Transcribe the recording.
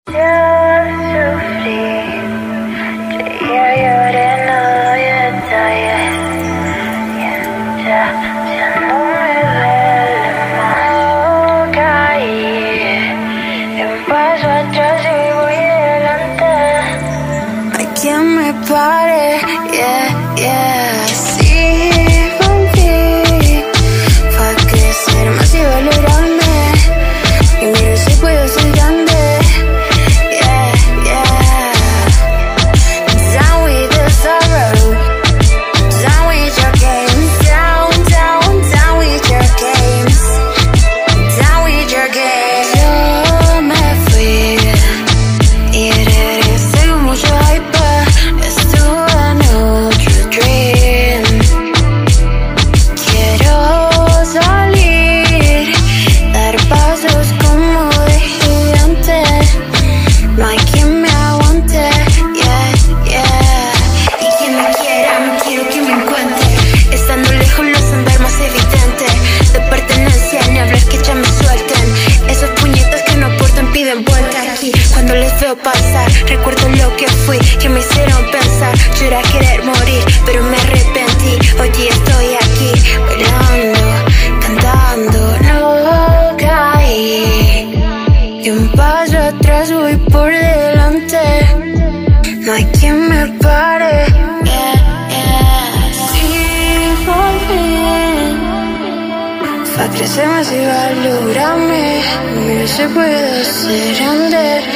Ya sufrí, ya lloré, no doy detalles. Ya no me duele más. Caí, un paso atrás y voy delante. No hay quien me pare, yeah. Sí, volví, fue a crecer más y valorarme. Y miro si puedo ser grande. Cuando les veo pasar, recuerdo lo que fui, que me hicieron pensar. Yo era querer morir, pero me arrepentí. Hoy estoy aquí, bailando, cantando. No caí, y un paso atrás voy por delante. No hay quien me pare, sí, volví, fue a crecer más y valorarme. Mira si puedo ser grande.